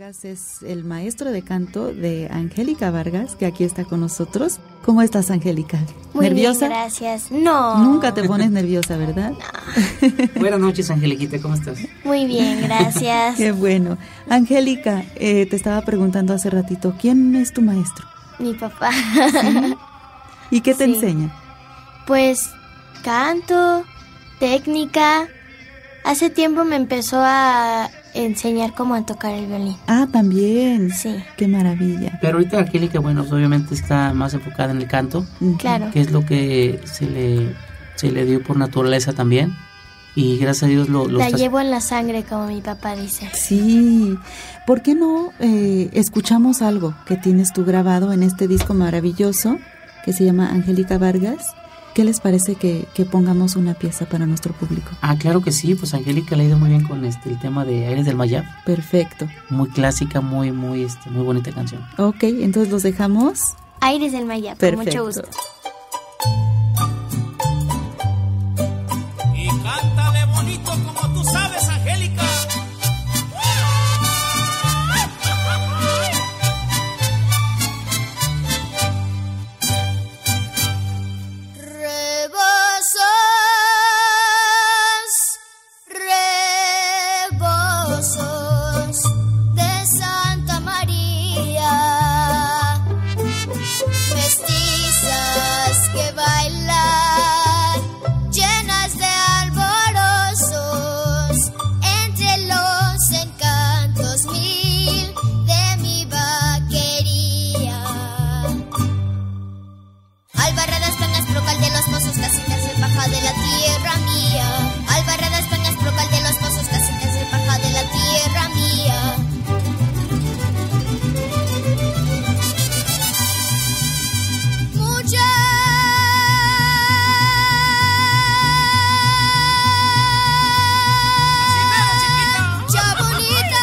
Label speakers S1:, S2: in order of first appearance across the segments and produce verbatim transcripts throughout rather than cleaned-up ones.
S1: Vargas es el maestro de canto de Angélica Vargas, que aquí está con nosotros. ¿Cómo estás, Angélica?
S2: Muy
S1: ¿Nerviosa?
S2: bien, gracias. No.
S1: Nunca te pones nerviosa, ¿verdad?
S2: No.
S3: Buenas noches, Angeliquita, ¿cómo estás?
S2: Muy bien, gracias.
S1: Qué bueno. Angélica, eh, te estaba preguntando hace ratito, ¿quién es tu maestro?
S2: Mi papá.
S1: ¿Sí? ¿Y qué te
S2: Sí.
S1: enseña?
S2: Pues canto, técnica. Hace tiempo me empezó a enseñar cómo a tocar el violín.
S1: Ah, también.
S2: Sí.
S1: Qué maravilla.
S3: Pero ahorita Angélica, bueno, pues obviamente está más enfocada en el canto,
S1: Ujú.
S2: Claro.
S3: que es lo que se le, se le dio por naturaleza también. Y gracias a Dios lo, lo
S2: La
S3: estás-
S2: llevo en la sangre, como mi papá dice.
S1: Sí. ¿Por qué no eh, escuchamos algo que tienes tú grabado en este disco maravilloso que se llama Angélica Vargas? ¿Qué les parece que, que pongamos una pieza para nuestro público?
S3: Ah, claro que sí, pues Angélica le ha ido muy bien con este el tema de Aires del Mayab.
S1: Perfecto.
S3: Muy clásica, muy, muy, este, muy bonita canción.
S1: Ok, entonces los dejamos.
S2: Aires del Mayab, con
S1: Perfecto.
S2: mucho gusto.
S4: Y cántale bonito como tú sabes, Angélica.
S5: Rebosos, rebosos de Santa María, mestizas que bailan, llenas de alborozos, entre los encantos mil de mi vaquería. Albarradas, peñas, brocal de los pozos, casitas de paja de la tierra mía. Albarradas, peñas, brocal de los pozos, casitas de paja de la tierra mía. Mucha mucha bonita,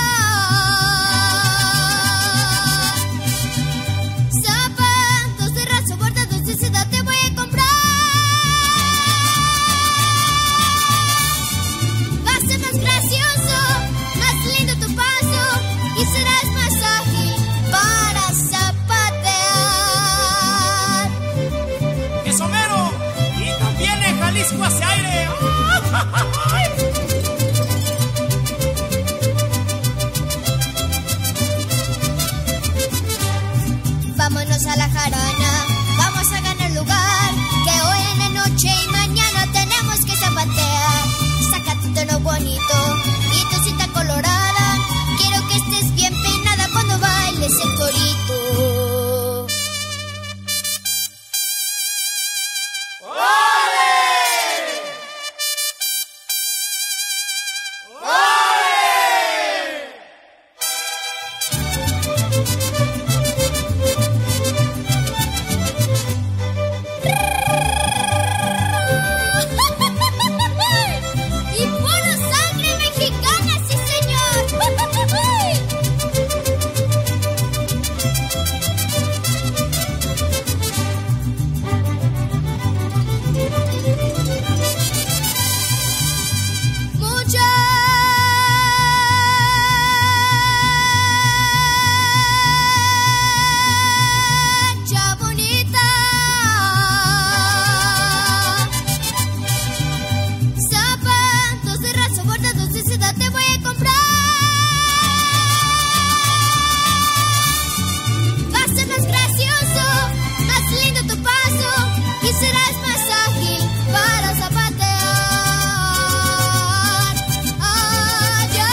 S5: zapatos de raso bordados de seda te voy a comprar. Va a ser más gracioso, más lindo tu paso y serás más ágil para zapatear.
S4: ¡Es Homero! Y también en Jalisco hace aire.
S5: Vámonos a la jarana, vamos a ganar lugar, que hoy en la noche y mañana tenemos que zapatear. Saca tu tono bonito y tu cinta colorada, quiero que estés bien peinada cuando bailes el corito. Y pura sangre mexicana, sí señor. Mucha mucha bonita, zapatos de raso bordados de seda te voy a comprar. Va a ser más gracioso, más lindo tu paso y serás más ágil para zapatear. Ay, ay.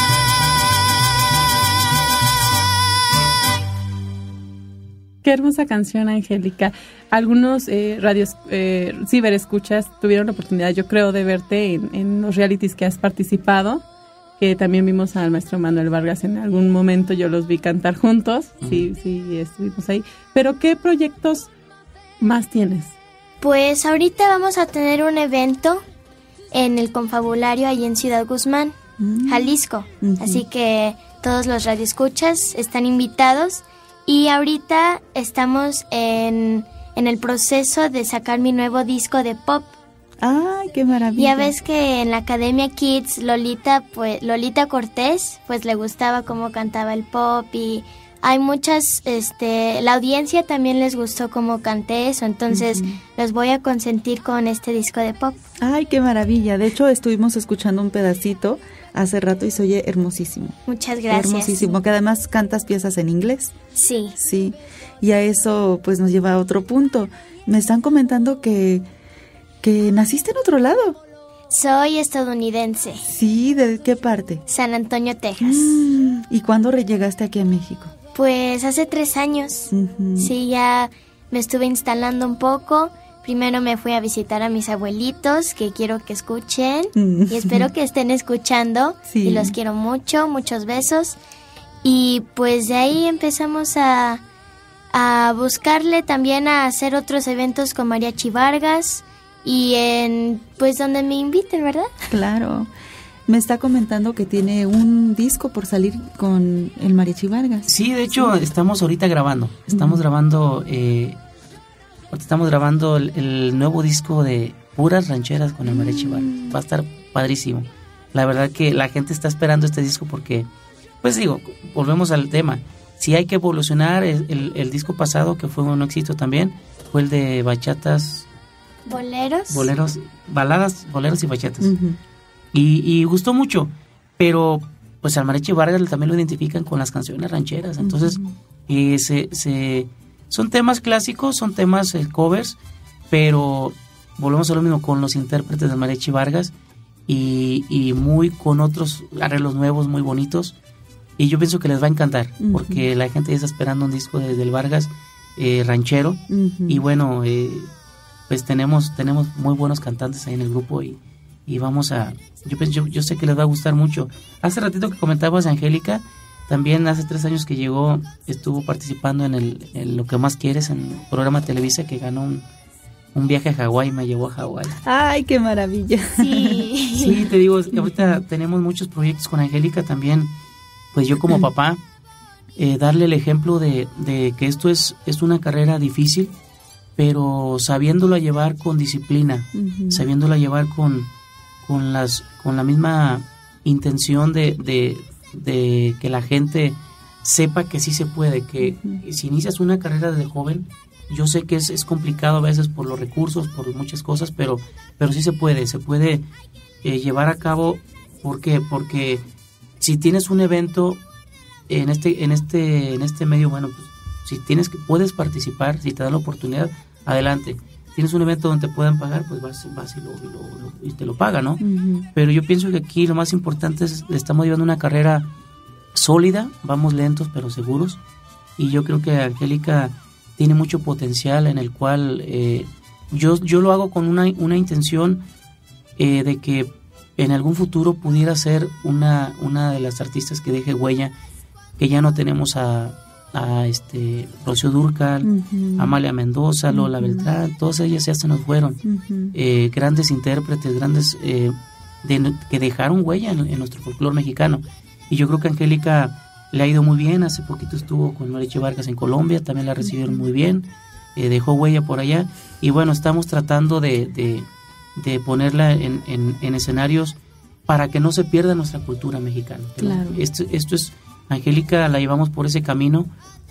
S6: Qué hermosa canción, Angélica. Algunos eh, radios, eh, ciberescuchas tuvieron la oportunidad, yo creo, de verte en, en los realities que has participado, que también vimos al maestro Manuel Vargas en algún momento, yo los vi cantar juntos, sí, sí, estuvimos ahí. Pero, ¿qué proyectos más tienes?
S2: Pues ahorita vamos a tener un evento en el Confabulario ahí en Ciudad Guzmán,
S1: Mm.
S2: Jalisco.
S1: Ujú.
S2: Así que todos los radioescuchas están invitados. Y ahorita estamos en, en el proceso de sacar mi nuevo disco de pop.
S1: ¡Ay, qué maravilla!
S2: Ya ves que en la Academia Kids, Lolita, pues, Lolita Cortés, pues le gustaba cómo cantaba el pop y hay muchas, este, la audiencia también les gustó cómo canté eso, entonces uh-huh. los voy a consentir con este disco de pop.
S1: ¡Ay, qué maravilla! De hecho, estuvimos escuchando un pedacito hace rato y se oye hermosísimo.
S2: Muchas gracias.
S1: Hermosísimo, que además cantas piezas en inglés.
S2: Sí.
S1: Sí, y a eso pues nos lleva a otro punto. Me están comentando que, que naciste en otro lado.
S2: Soy estadounidense.
S1: Sí, ¿de qué parte?
S2: San Antonio, Texas.
S1: Mm, ¿y cuándo llegaste aquí a México?
S2: Pues hace tres años. Uh-huh. Sí, ya me estuve instalando un poco. Primero me fui a visitar a mis abuelitos, que quiero que escuchen. Uh-huh. Y espero que estén escuchando. Sí. Y los quiero mucho, muchos besos. Y pues de ahí empezamos a, a buscarle también a hacer otros eventos con Mariachi Vargas. Y en, pues donde me inviten, ¿verdad?
S1: Claro. Me está comentando que tiene un disco por salir con el Mariachi Vargas.
S3: Sí, de hecho, sí. estamos ahorita grabando. Estamos uh-huh. grabando, eh, estamos grabando el, el nuevo disco de puras rancheras con el Mariachi Vargas. Va a estar padrísimo. La verdad que la gente está esperando este disco porque, pues digo, volvemos al tema. Si hay que evolucionar, el, el, el disco pasado, que fue un éxito también, fue el de bachatas.
S2: Boleros.
S3: Boleros, baladas, boleros y bachatas.
S1: Uh-huh.
S3: Y, y gustó mucho, pero pues al Mariachi Vargas también lo identifican con las canciones rancheras. Entonces, uh-huh. eh, se, se, son temas clásicos, son temas eh, covers, pero volvemos a lo mismo con los intérpretes del Mariachi Vargas y, y muy con otros arreglos nuevos, muy bonitos. Y yo pienso que les va a encantar, uh-huh. porque la gente ya está esperando un disco de, del Vargas eh, ranchero. Uh-huh. Y bueno, eh, pues tenemos, tenemos muy buenos cantantes ahí en el grupo y y vamos a, yo, yo yo sé que les va a gustar mucho. Hace ratito que comentabas, Angélica, también hace tres años que llegó, estuvo participando en el en Lo que más quieres, en el programa Televisa, que ganó un, un viaje a Hawái, me llevó a Hawái.
S1: ¡Ay, qué maravilla!
S2: Sí,
S3: sí, te digo, ahorita tenemos muchos proyectos con Angélica también, pues yo como papá, eh, darle el ejemplo de, de que esto es, es una carrera difícil, pero sabiéndola llevar con disciplina, uh-huh. sabiéndola llevar con con las con la misma intención de, de, de que la gente sepa que sí se puede, que uh-huh. si inicias una carrera de joven, yo sé que es, es complicado a veces por los recursos, por muchas cosas, pero pero sí se puede, se puede eh, llevar a cabo. ¿Por qué? Porque si tienes un evento en este en este en este medio, bueno, pues si tienes que puedes participar, si te dan la oportunidad, adelante. Tienes un evento donde te puedan pagar, pues vas, vas y, lo, y, lo, lo, y te lo paga, ¿no? Uh-huh. Pero yo pienso que aquí lo más importante es, estamos llevando una carrera sólida, vamos lentos pero seguros, y yo creo que Angélica tiene mucho potencial en el cual eh, yo, yo lo hago con una, una intención eh, de que en algún futuro pudiera ser una, una de las artistas que deje huella, que ya no tenemos a... a este Rocío Dúrcal, uh-huh. Amalia Mendoza, Lola uh-huh. Beltrán, todas ellas ya se nos fueron. Uh-huh. Eh, grandes intérpretes, grandes eh, de, que dejaron huella en, en nuestro folclore mexicano. Y yo creo que Angélica le ha ido muy bien. Hace poquito estuvo con Mariachi Vargas en Colombia, también la recibieron uh-huh. muy bien, eh, dejó huella por allá. Y bueno, estamos tratando de, de, de ponerla en, en, en escenarios para que no se pierda nuestra cultura mexicana.
S1: Claro.
S3: Esto, esto es Angélica, la llevamos por ese camino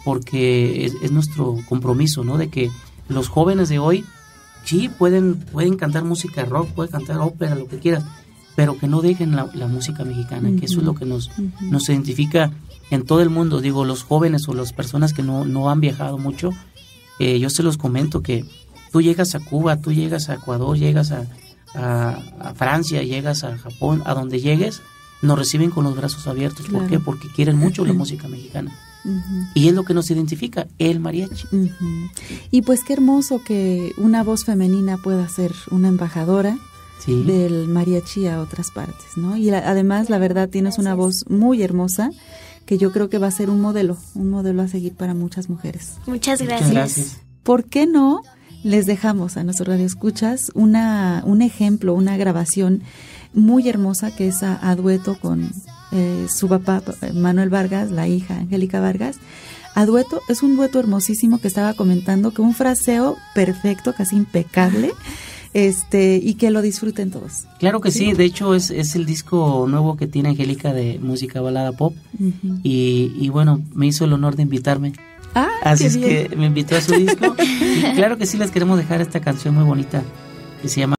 S3: porque es, es nuestro compromiso, ¿no? De que los jóvenes de hoy sí pueden pueden cantar música rock, pueden cantar ópera, lo que quieras, pero que no dejen la, la música mexicana, uh-huh. que eso es lo que nos, uh-huh. nos identifica en todo el mundo. Digo, los jóvenes o las personas que no, no han viajado mucho, eh, yo se los comento que tú llegas a Cuba, tú llegas a Ecuador, llegas a, a, a Francia, llegas a Japón, a donde llegues, nos reciben con los brazos abiertos. Claro. ¿Por qué? Porque quieren mucho la música mexicana. Uh-huh. Y es lo que nos identifica, el mariachi.
S1: Uh-huh. Y pues qué hermoso que una voz femenina pueda ser una embajadora sí. del mariachi a otras partes, ¿no? Y la, además, la verdad, tienes una voz muy hermosa que yo creo que va a ser un modelo, un modelo a seguir para muchas mujeres.
S2: Muchas gracias.
S3: Muchas gracias.
S1: ¿Por qué no les dejamos a nuestros radioescuchas una, un ejemplo, una grabación muy hermosa que es a, a dueto con eh, su papá Manuel Vargas, la hija Angélica Vargas? A dueto, es un dueto hermosísimo que estaba comentando, que un fraseo perfecto, casi impecable, este y que lo disfruten todos.
S3: Claro que sí, sí. De hecho es, es el disco nuevo que tiene Angélica de música balada pop, uh-huh. y, y bueno, me hizo el honor de invitarme.
S1: Ah,
S3: así es
S1: bien.
S3: Que me invitó a su disco y claro que sí les queremos dejar esta canción muy bonita que se llama